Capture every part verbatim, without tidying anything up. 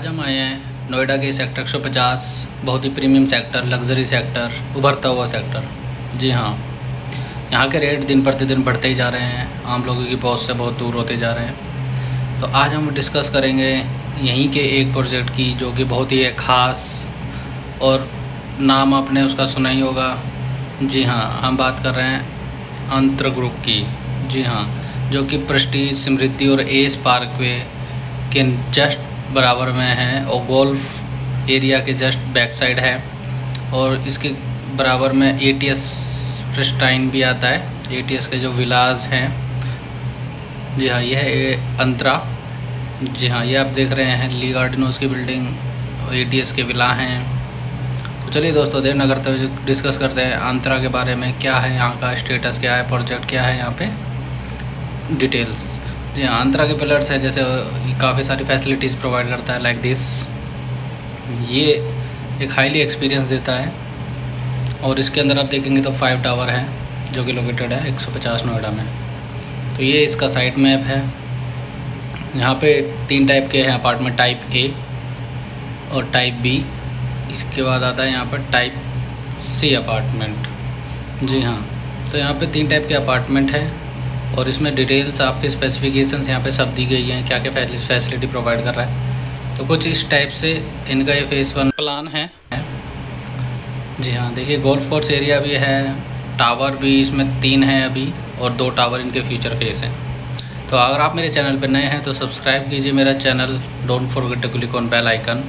आज हम आए हैं नोएडा के सेक्टर एक सौ पचास, बहुत ही प्रीमियम सेक्टर, लग्जरी सेक्टर, उभरता हुआ सेक्टर। जी हाँ, यहाँ के रेट दिन प्रतिदिन बढ़ते ही जा रहे हैं, आम लोगों की पहुँच से बहुत दूर होते जा रहे हैं। तो आज हम डिस्कस करेंगे यहीं के एक प्रोजेक्ट की जो कि बहुत ही ख़ास, और नाम आपने उसका सुना ही होगा। जी हाँ, हम बात कर रहे हैं अंतर ग्रुप की। जी हाँ, जो कि प्रेस्टीज, समृद्धि और एस पार्कवे के जस्ट बराबर में है और गोल्फ एरिया के जस्ट बैक साइड है, और इसके बराबर में एटीएस प्रेस्टाइन भी आता है। एटीएस के जो विलाज हैं, जी हाँ, यह है अंतरा। जी हाँ, ये आप देख रहे हैं ली गार्डनोज की बिल्डिंग और एटीएस के विला हैं। तो चलिए दोस्तों, देर न करते हुए डिस्कस करते हैं अंतरा के बारे में। क्या है यहाँ का स्टेटस, क्या है प्रोजेक्ट, क्या है यहाँ पे डिटेल्स। जी हाँ, अंतरा के पिलर्स है, जैसे काफ़ी सारी फैसिलिटीज़ प्रोवाइड करता है लाइक दिस। ये एक हाईली एक्सपीरियंस देता है, और इसके अंदर आप देखेंगे तो फाइव टावर है जो कि लोकेटेड है एक सौ पचास नोएडा में। तो ये इसका साइट मैप है। यहाँ पे तीन टाइप के हैं अपार्टमेंट, टाइप ए और टाइप बी। इसके बाद आता है यहाँ पर टाइप सी अपार्टमेंट। जी हाँ, तो यहाँ पे तीन टाइप के अपार्टमेंट है, और इसमें डिटेल्स आपके स्पेसिफिकेशंस यहाँ पे सब दी गई हैं, क्या क्या फैसिलिटी प्रोवाइड कर रहा है। तो कुछ इस टाइप से इनका ये फेज़ वन प्लान है। जी हाँ, देखिए गोल्फ कोर्स एरिया भी है, टावर भी इसमें तीन हैं अभी, और दो टावर इनके फ्यूचर फेस हैं। तो अगर आप मेरे चैनल पर नए हैं तो सब्सक्राइब कीजिए मेरा channel, don't forget to click on bell icon.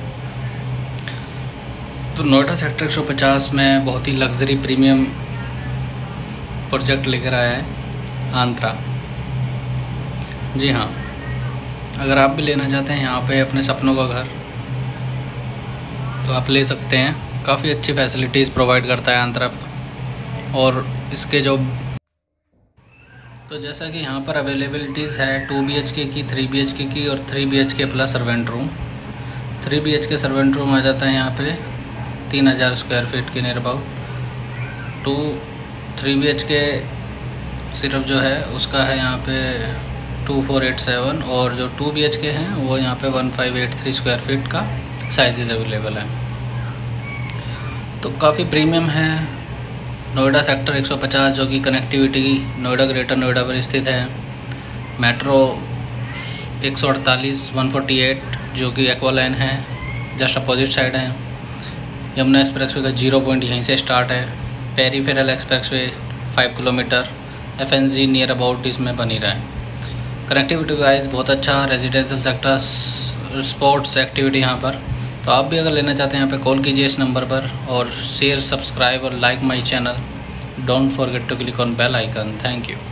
तो नोएडा सेक्टर एक सौ पचास में बहुत ही लग्जरी प्रीमियम प्रोजेक्ट लेकर आया है अंतरा। जी हाँ, अगर आप भी लेना चाहते हैं यहाँ पे अपने सपनों का घर, तो आप ले सकते हैं। काफ़ी अच्छी फैसिलिटीज़ प्रोवाइड करता है अंतरा। और इसके जो तो जैसा कि यहाँ पर अवेलेबिलिटीज़ है टू बी एच के की, थ्री बी एच के की और three B H K plus servant room. Three B H K servant room आ जाता है यहाँ पे तीन हज़ार स्क्वायर फीट के near about. Two three B H K सिर्फ जो है उसका है यहाँ पे टू फोर एट सेवन, और जो टू बी एच के हैं वो यहाँ पे one five eight three square feet का साइजेज अवेलेबल है। तो काफ़ी प्रीमियम है। नोएडा सेक्टर एक सौ पचास जो कि कनेक्टिविटी नोएडा ग्रेटर नोएडा पर स्थित है। मेट्रो एक सौ अड़तालीस वन फोर्टी एट जो कि एक्वा लाइन है, जस्ट अपोजिट साइड है। यमुना एक्सप्रेसवे का जीरो पॉइंट यहीं से स्टार्ट है। Peripheral expressway five kilometre, F N G near about इसमें बनी रहा है। कनेक्टिविटी वाइज बहुत अच्छा, रेजिडेंशियल सेक्टर, स्पोर्ट्स एक्टिविटी यहाँ पर। तो आप भी अगर लेना चाहते हैं यहाँ पे कॉल कीजिए इस नंबर पर, और शेयर, सब्सक्राइब और like my channel. Don't forget to click on bell icon. Thank you.